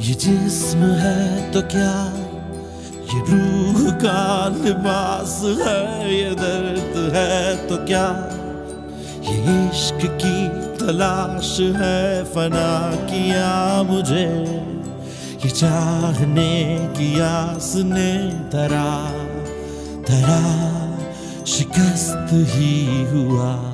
ये जिस्म है तो क्या, ये रूह का लिबास है, ये दर्द है तो क्या, ये इश्क की तलाश है, फना किया मुझे ये चाहने की आस ने धरा शिकस्त ही हुआ।